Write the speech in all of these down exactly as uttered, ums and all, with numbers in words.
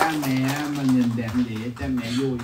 cha mẹ mà nhìn đẹp vậy cha mẹ vui.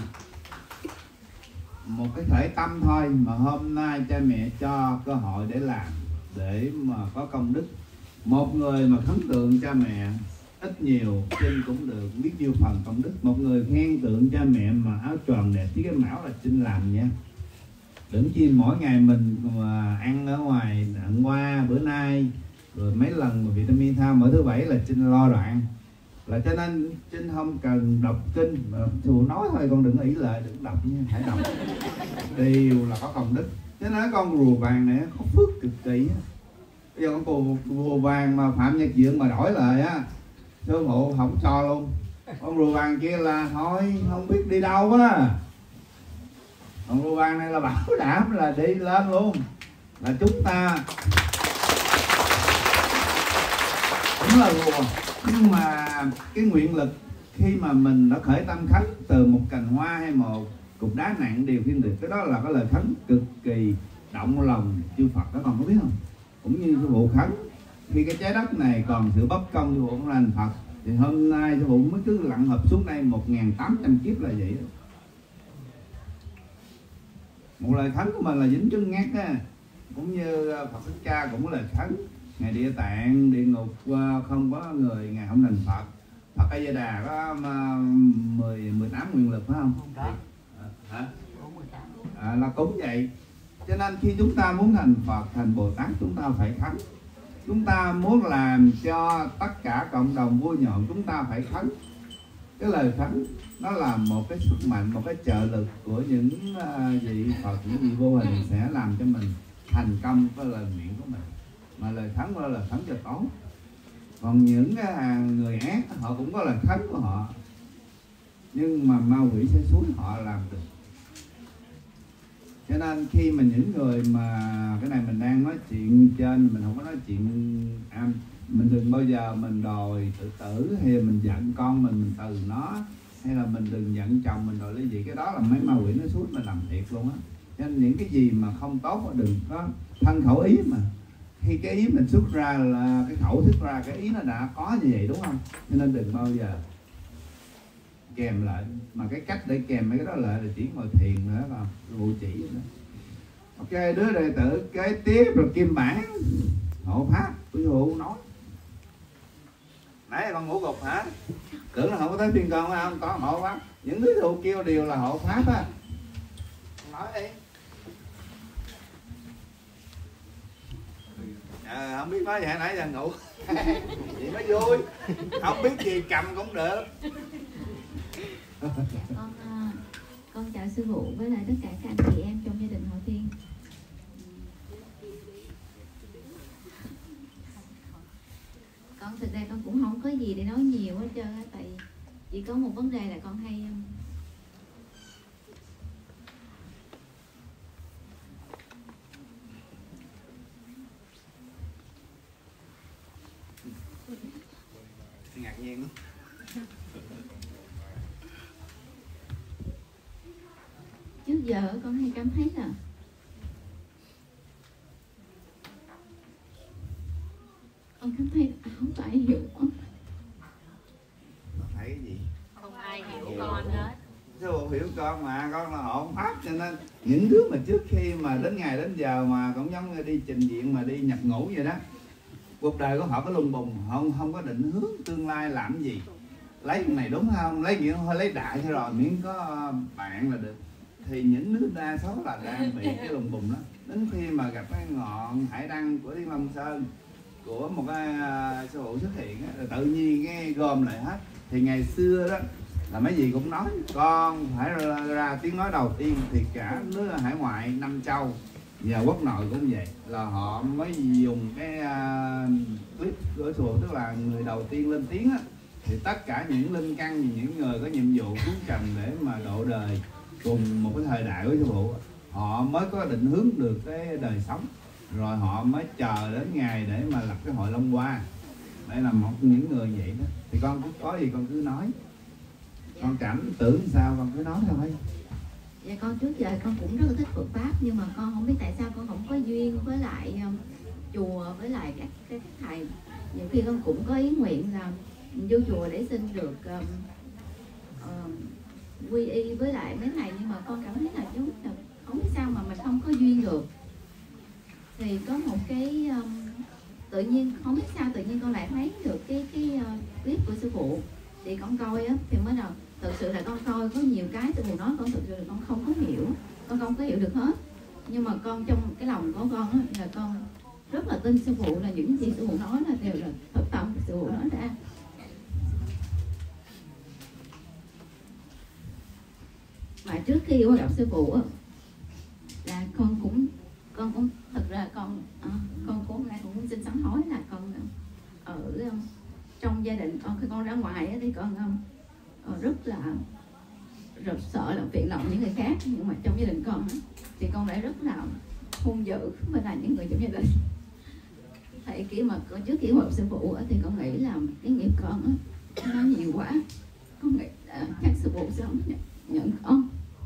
Một cái thể tâm thôi mà hôm nay cha mẹ cho cơ hội để làm, để mà có công đức. Một người mà khấn tượng cha mẹ ít nhiều Trinh cũng được biết nhiêu phần công đức. Một người khen tượng cha mẹ mà áo tròn đẹp với cái mão là Trinh làm nha. Đừng chi mỗi ngày mình mà ăn ở ngoài ăn qua bữa nay rồi mấy lần mà vitamin thao mỗi thứ bảy là Trinh lo đoạn. Là cho nên Trinh không cần đọc kinh, Thù nói thôi con đừng ý lại, đừng đọc nha, hãy đọc. Đều là có công đức. Thế nói con rùa vàng này có phước cực kỳ á. Bây giờ con rùa vàng mà Phạm Nhật Diện mà đổi lời á, sư phụ không cho luôn. Con rùa vàng kia là thôi không biết đi đâu á. Con rùa vàng này là bảo đảm là đi lên luôn. Là chúng ta cũng là rùa, nhưng mà cái nguyện lực khi mà mình đã khởi tâm khấn từ một cành hoa hay một cục đá nặng điều khiển được, cái đó là cái lời khấn cực kỳ động lòng chư Phật. Các con có biết không? Cũng như sư phụ khấn khi cái trái đất này còn sự bất công, sư phụ cũng là Phật, thì hôm nay sư phụ mới cứ lặn hợp xuống đây một nghìn tám trăm kiếp là vậy đó. Một lời khấn của mình là dính chân ngát á, cũng như Phật Thích Ca cũng có lời khấn. Ngày Địa Tạng địa ngục không có người, ngày không thành Phật. Phật A Di Đà có mười mười tám nguyện lực phải không? Không có. Hả? À, là cũng vậy. Cho nên khi chúng ta muốn thành Phật, thành Bồ Tát, chúng ta phải khấn. Chúng ta muốn làm cho tất cả cộng đồng vui nhộn, chúng ta phải khấn. Cái lời khấn nó là một cái sức mạnh, một cái trợ lực của những vị Phật, những vị vô hình sẽ làm cho mình thành công cái lời nguyện của mình. Mà lời khấn là lời khấn cho tốt. Còn những cái hàng người ác họ cũng có lời khấn của họ, nhưng mà ma quỷ sẽ xuống họ làm được. Cho nên khi mà những người mà cái này mình đang nói chuyện trên, mình không có nói chuyện am, mình đừng bao giờ mình đòi tự tử, hay là mình giận con mình, mình từ nó, hay là mình đừng giận chồng mình đòi ly dị. Cái đó là mấy ma quỷ nó xuống mình làm thiệt luôn á. Cho nên những cái gì mà không tốt đừng có thân khẩu ý. Mà khi cái ý mình xuất ra là cái khẩu xuất ra, cái ý nó đã có như vậy đúng không? Cho nên đừng bao giờ kèm lại. Mà cái cách để kèm mấy cái đó lại là chỉ ngồi thiền nữa, còn vụ chỉ nữa. Ok, đứa đệ tử kế tiếp là Kim Bản hộ pháp của sư phụ nói. Nãy con ngủ gục hả? Tưởng là không có tới phiên con phải không? Có hộ pháp. Những thứ phụ kêu đều là hộ pháp á. Nói đi. À, không biết nói gì nãy giờ ngủ. Vậy mới vui. Không biết gì cầm cũng được. Con con chào sư phụ với lại tất cả các anh chị em trong gia đình Hội Thiên. Con thực ra con cũng không có gì để nói nhiều hết trơn á, tại chỉ có một vấn đề là con hay ngạc nhiên lắm. Trước giờ con hay cảm thấy là con cảm thấy là không phải hiểu con. Thấy cái gì? Không ai hiểu con hết. Sư phụ hiểu con mà, con là hộ pháp, cho nên những đứa mà trước khi mà đến ngày đến giờ mà cũng giống như đi trình diện mà đi nhập ngũ vậy đó, cuộc đời của họ có lùng bùng, không không có định hướng tương lai làm gì, lấy cái này đúng không, lấy nghĩa hơi lấy đại thôi rồi miễn có bạn là được. Thì những đứa đa số là đang bị cái lùng bùng đó. Đến khi mà gặp cái ngọn hải đăng của Thiên Long Sơn của một cái uh, sư phụ xuất hiện á, tự nhiên cái gom lại hết. Thì ngày xưa đó là mấy gì cũng nói con phải ra, ra tiếng nói đầu tiên, thì cả nước hải ngoại năm châu và quốc nội cũng vậy, là họ mới dùng cái uh, clip của sư phụ, tức là người đầu tiên lên tiếng á. Thì tất cả những linh căn, những người có nhiệm vụ xuống trần để mà độ đời cùng một cái thời đại của sư phụ, họ mới có định hướng được cái đời sống, rồi họ mới chờ đến ngày để mà lập cái hội Long Hoa. Đây là một những người vậy đó. Thì con cũng có gì con cứ nói, con cảm tưởng sao con cứ nói thôi. Dạ con trước giờ con cũng rất là thích Phật pháp, nhưng mà con không biết tại sao con không có duyên với lại um, chùa, với lại các cái thầy. Nhiều khi con cũng có ý nguyện là vô chùa để xin được um, uh, quy y với lại mấy này, nhưng mà con cảm thấy là giống là không biết sao mà mình không có duyên được. Thì có một cái um, tự nhiên không biết sao tự nhiên con lại thấy được cái cái uh, clip của sư phụ, thì con coi á thì mới đầu thực sự là con coi có nhiều cái sư phụ nói con thực sự là con không có hiểu, con không có hiểu được hết. Nhưng mà con trong cái lòng của con á là con rất là tin sư phụ, là những gì sư phụ nói là đều là thật tâm sư phụ nói ra. Mà trước khi con gặp sư phụ á là con cũng con cũng thật ra con à, con cũng lại cũng xin sám hối là con ở um, trong gia đình con, khi con ra ngoài á, thì con um, rất là rất sợ là phiền lòng những người khác, nhưng mà trong gia đình con á, thì con lại rất là hung dữ với lại những người trong gia đình. Thì khi mà con trước khi gặp sư phụ á, thì con nghĩ là cái nghiệp con á, nó nhiều quá, con nghĩ là chắc sư phụ sẽ không nhận, nhận con.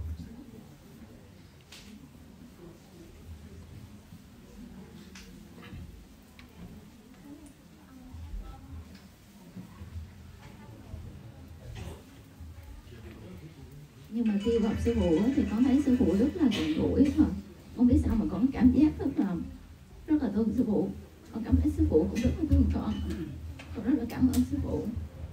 Nhưng mà khi gặp sư phụ thì con thấy sư phụ rất là gần gũi thôi, không biết sao mà con cảm giác rất là rất là thương sư phụ. Con cảm thấy sư phụ cũng rất là thương con, con rất là cảm ơn sư phụ.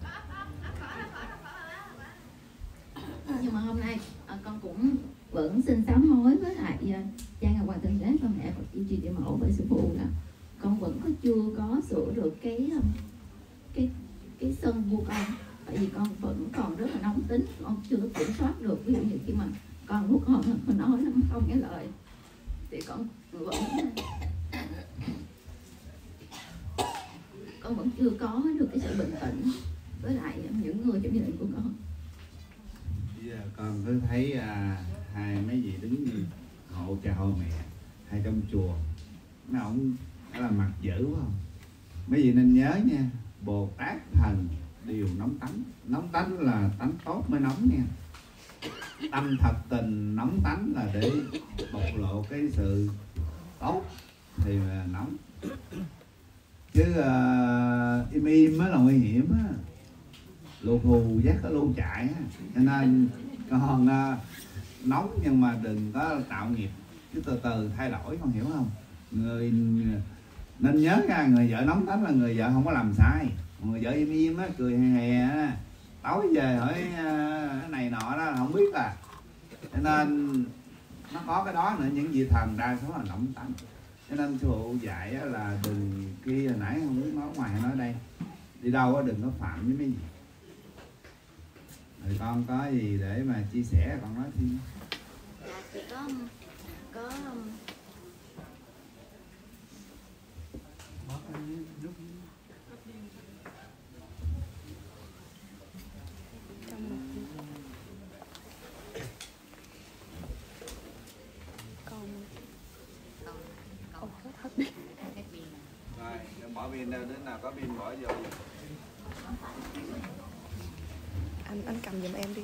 Nhưng mà hôm nay con cũng vẫn xin sám hối với lại cha Ngọc Hoàng Thượng Đế, con mẹ Phật Di Trì Địa Mẫu với sư phụ là con vẫn có chưa có sửa được cái cái cái sân vua con. Tại vì con vẫn còn rất là nóng tính, con chưa kiểm soát được. Ví dụ như khi mà con lúc con mình nói nó không nghe lời thì con vẫn con vẫn chưa có được cái sự bình tĩnh với lại những người trong gia đình của con. Bây giờ con cứ thấy à, hai mấy vị đứng hộ cha hộ mẹ hay trong chùa, nó ổng là mặt dữ quá không? Mấy vị nên nhớ nha, Bồ Tát thần đều nóng tánh. Nóng tánh là tánh tốt mới nóng nha. Tâm thật tình nóng tánh là để bộc lộ cái sự tốt thì là nóng. Chứ uh, im im mới là nguy hiểm á, lù hù dắt nó luôn chạy á. Cho nên con uh, nóng nhưng mà đừng có tạo nghiệp, chứ từ từ thay đổi, con hiểu không? Người nên nhớ nha, người vợ nóng tánh là người vợ không có làm sai. Người vợ im im á, cười hè hè á, tối về hỏi cái này nọ đó không biết à. Cho nên nó có cái đó nữa, những vị thần đa số là nóng tánh. Cho nên sư phụ dạy là đừng, kia hồi nãy không biết nói ngoài hay nói đây, đi đâu đừng có phạm với mấy gì. Rồi con có gì để mà chia sẻ con nói thêm. Dạ chỉ có có Rồi, bỏ pin đâu, đứa nào có pin bỏ vô. Anh anh cầm giùm em đi.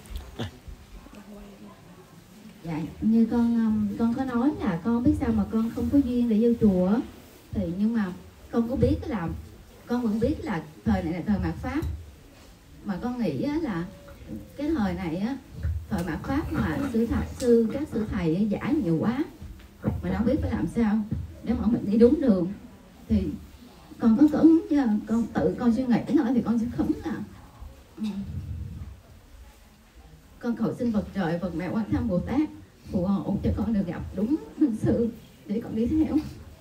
Dạ, như con con có nói là con biết sao mà con không có duyên để vô chùa, thì nhưng mà con có biết là con vẫn biết là thời này là thời mạt Pháp, mà con nghĩ là cái thời này á, thời mạt Pháp mà sư thầy sư các sư thầy giả nhiều quá, mình không biết phải làm sao để mà mình đi đúng đường. Thì con có cứng chứ, con tự con suy nghĩ thôi thì con sẽ khấn là ừ. Con cầu xin Phật trời, Phật mẹ Quan Tham Bồ Tát phù hộ cho con được gặp đúng sư để con đi theo.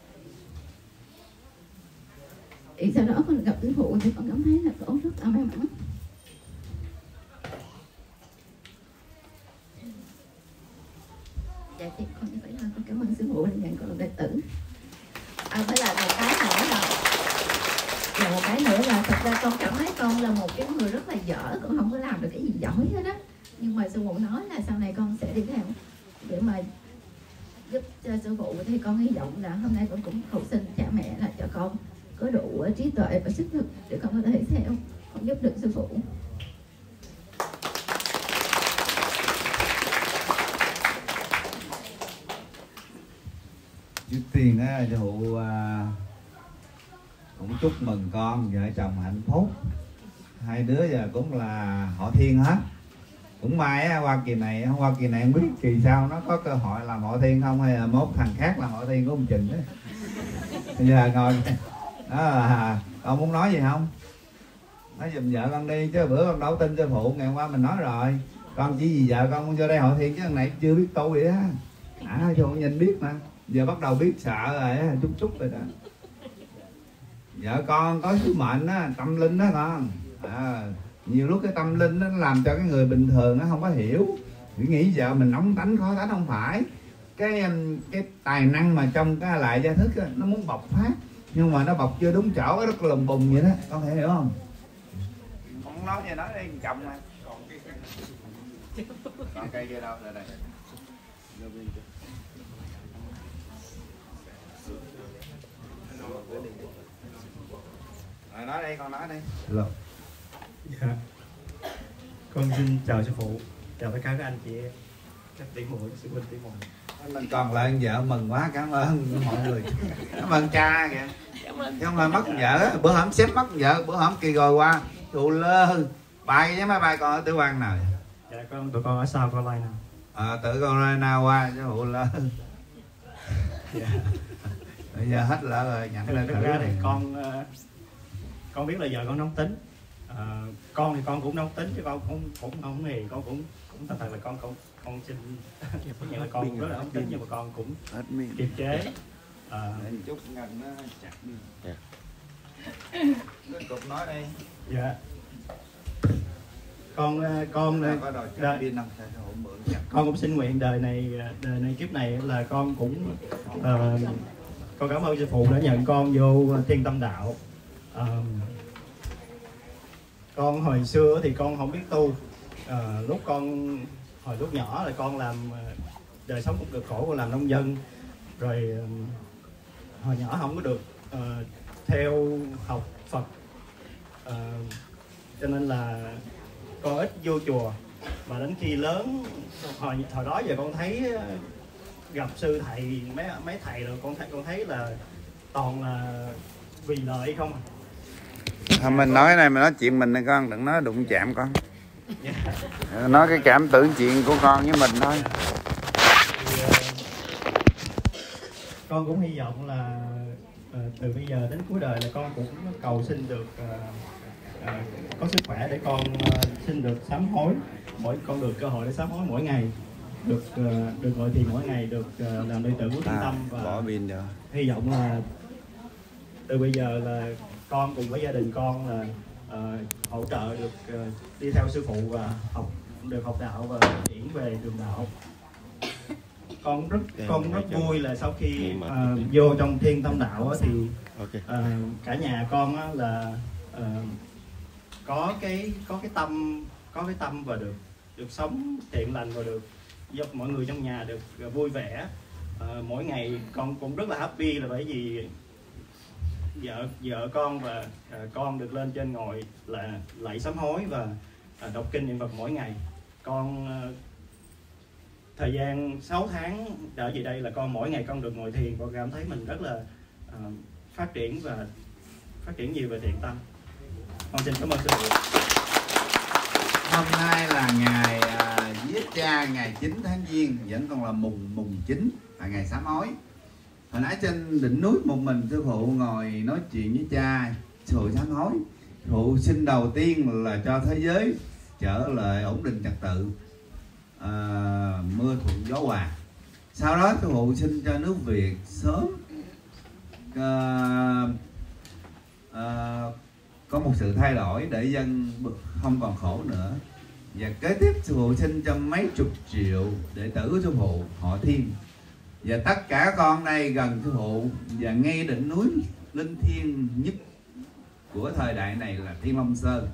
Thì sau đó con gặp sư phụ thì con cảm thấy là con rất là may mắn. Dạ thì con như vậy thôi, con cảm ơn sư phụ đã nhận con làm đệ tử. À, với lại một cái nữa là là một cái nữa là thật ra con cảm thấy con là một cái người rất là dở, con không có làm được cái gì giỏi hết á. Nhưng mà sư phụ nói là sau này con sẽ đi theo để mà giúp cho sư phụ, thì con hy vọng là hôm nay con cũng cầu xin cha mẹ là cho con có đủ trí tuệ và sức lực để con có thể theo, con giúp được sư phụ. Trước tiên á, sư phụ à, cũng chúc mừng con vợ chồng hạnh phúc, hai đứa giờ cũng là họ Thiên hết. Cũng may á, Hoa Kỳ này Hoa Kỳ này không biết kỳ sau nó có cơ hội làm họ thiên không, hay là mốt thằng khác làm họ thiên của ông Trình đấy. Bây giờ ngồi đó là con muốn nói gì không? Nói giùm vợ con đi, chứ bữa con đâu tin sư phụ, ngày hôm qua mình nói rồi, con chỉ vì vợ con muốn vô đây họ thiên, chứ thằng này chưa biết tu vậy á. À cho con nhìn biết mà, giờ bắt đầu biết sợ rồi, chút chút rồi đó. Vợ con có sứ mệnh á, tâm linh đó con. À, nhiều lúc cái tâm linh nó làm cho cái người bình thường nó không có hiểu, chỉ nghĩ vợ mình nóng tánh khó tánh, không phải. Cái cái tài năng mà trong cái lại gia thức á, nó muốn bộc phát, nhưng mà nó bộc chưa đúng chỗ, rất lùng bùng vậy đó, con thể hiểu không? Không nói gì nói đi, chồng mà. Còn cây kia đâu, đây đây. Rồi nói đi, con nói đi. Hello. Dạ. Con xin chào sư phụ, chào tất cả các anh chị em, các tỷ muội, sư huynh tỷ muội. Mình còn lại vợ mừng quá, cảm ơn mọi người. Cảm ơn cha kìa. Chứ không là mất vợ, bữa hổm xếp mất vợ, bữa hổm kỳ rồi qua tụ lơ bay với máy bay con ở Tử Văn nào? Dạ con, tụi con ở South Carolina. À, tự Carolina qua chứ tụ lơ. Dạ. Bây giờ hết lỡ rồi, nhận lên thực thử ra thì này. con con biết là giờ con nóng tính. À, con thì con cũng nóng tính chứ con cũng cũng không hề, con cũng cũng thật thật là con con con xin nhưng là con cũng rất là nóng tính, nhưng mà con cũng kiềm chế. À, Chút ngần nó chặt đi. Tiếp tục nói đi. Dạ. Con con có đòi đời, pin không? con cũng xin nguyện đời này đời này kiếp này là con cũng uh, con cảm ơn sư phụ đã nhận con vô Thiên Tâm Đạo. Uh, con hồi xưa thì con không biết tu. Uh, lúc con hồi lúc nhỏ là con làm đời sống cũng cực khổ, con làm nông dân rồi. Uh, hồi nhỏ không có được uh, theo học Phật, uh, cho nên là con ít vô chùa. Mà đến khi lớn, hồi hồi đó giờ con thấy gặp sư thầy, mấy mấy thầy rồi con thấy con thấy là toàn là vì lợi không à. À, mình nói này, mình nói chuyện mình này con, đừng nói đụng chạm con. Yeah. Nói cái cảm tưởng chuyện của con với mình thôi. Thì, uh, con cũng hy vọng là uh, từ bây giờ đến cuối đời là con cũng cầu xin được uh, uh, có sức khỏe để con uh, xin được sám hối, mỗi con được cơ hội để sám hối mỗi ngày, được uh, được ngồi thiền mỗi ngày, được uh, làm đệ tử của Thiên Tâm, và bỏ pin rồi. Hy vọng là từ bây giờ là con cùng với gia đình con là uh, hỗ trợ được uh, đi theo sư phụ và học được học đạo và phát triển về đường đạo. Con rất con rất vui là sau khi uh, vô trong Thiên Tâm Đạo thì uh, cả nhà con á, là uh, có cái có cái tâm có cái tâm và được được sống thiện lành và được giúp mọi người trong nhà được uh, vui vẻ. Uh, mỗi ngày con cũng rất là happy là bởi vì vợ vợ con và uh, con được lên trên ngồi là lạy sám hối và uh, đọc kinh niệm Phật mỗi ngày. Con uh, thời gian sáu tháng trở về đây là con mỗi ngày con được ngồi thiền, con cảm thấy mình rất là uh, phát triển và phát triển nhiều về thiện tâm. Con xin cảm ơn sư phụ. Hôm nay là ngày à, giết cha, ngày chín tháng Giêng, vẫn còn là mùng mùng chín, là ngày sám hối. Hồi nãy trên đỉnh núi một mình sư phụ ngồi nói chuyện với cha, sư phụ sám hối. Sư phụ xin đầu tiên là cho thế giới trở lại ổn định trật tự, à, mưa thuận gió hòa. Sau đó sư phụ xin cho nước Việt sớm à, à, có một sự thay đổi để dân không còn khổ nữa. Và kế tiếp sư phụ xin cho mấy chục triệu đệ tử của sư phụ họ Thiên, và tất cả con đây gần sư phụ và ngay đỉnh núi linh thiêng nhất của thời đại này là Thiên Long Sơn.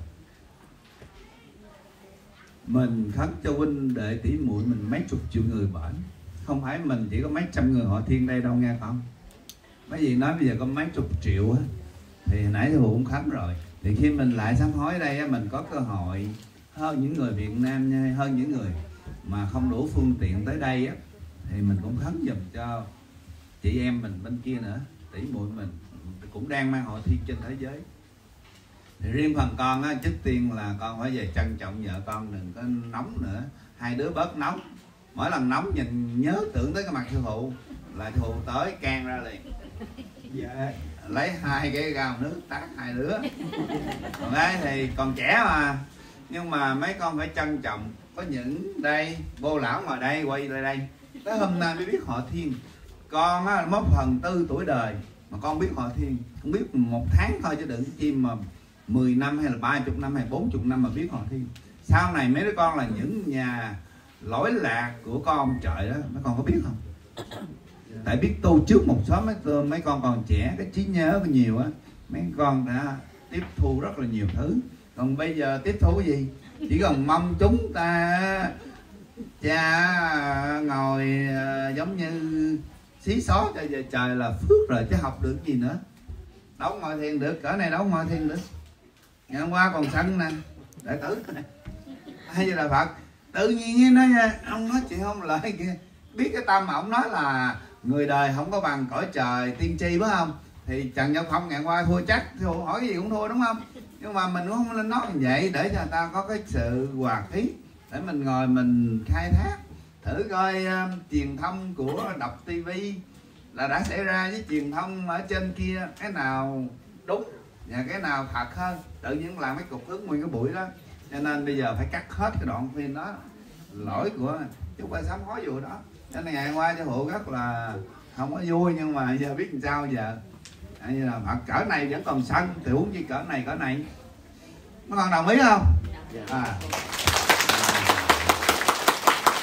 Mình khấn cho huynh đệ tỷ muội mình mấy chục triệu người bệnh, không phải mình chỉ có mấy trăm người họ Thiên đây đâu nghe con. Mấy gì nói bây giờ có mấy chục triệu á, thì nãy sư phụ cũng khấn rồi. Thì khi mình lại sám hối đây á, mình có cơ hội hơn những người Việt Nam nha, hơn những người mà không đủ phương tiện tới đây á, thì mình cũng khấn giùm cho chị em mình bên kia nữa, tỷ muội mình cũng đang mang họ Thiên trên thế giới. Thì riêng phần con á, trước tiên là con phải về trân trọng vợ con, đừng có nóng nữa, hai đứa bớt nóng. Mỗi lần nóng nhìn nhớ tưởng tới cái mặt sư phụ là sư phụ tới can ra liền. Dạ, lấy hai cái gao nước tát hai đứa. Còn đấy thì còn trẻ mà, nhưng mà mấy con phải trân trọng. Có những đây vô lão ngồi đây, quay lại đây, tới hôm nay mới biết họ Thiên. Con á, mất phần tư tuổi đời mà con biết họ Thiên, không biết một tháng thôi chứ đừng chim mà mười năm hay là ba mươi năm hay bốn mươi năm mà biết họ Thiên. Sau này mấy đứa con là những nhà lỗi lạc của con ông trời đó, mấy con có biết không? Tại biết tu trước một số mấy, mấy con còn trẻ, cái trí nhớ có nhiều á, mấy con đã tiếp thu rất là nhiều thứ. Còn bây giờ tiếp thu cái gì? Chỉ cần mong chúng ta cha ngồi giống như xí xó cho giờ trời là phước rồi, chứ học được gì nữa. Đâu ngồi thiền được, cỡ này đâu ngồi thiền được. Ngày hôm qua còn sân nè, đệ tử này, hay là Phật tự nhiên nói nha, ông nói chuyện không lợi kia. Biết cái tâm mà ông nói là người đời không có bằng cõi trời tiên tri, phải không? Thì Trần Giao Phong ngày qua thua chắc, thua hỏi cái gì cũng thua, đúng không? Nhưng mà mình cũng không nên nói như vậy, để cho người ta có cái sự hòa khí, để mình ngồi mình khai thác thử coi uh, truyền thông của đọc tivi là đã xảy ra với truyền thông ở trên kia cái nào đúng và cái nào thật hơn. Tự nhiên làm cái cục hướng nguyên cái buổi đó, cho nên bây giờ phải cắt hết cái đoạn phim đó, lỗi của chú Ba Sám hối vụ đó. Cho nên ngày qua cho hộ rất là không có vui, nhưng mà giờ biết làm sao giờ. Như là Phật cỡ này vẫn còn sân thì huống chi cỡ này cỡ này. Nó còn đồng ý không? À.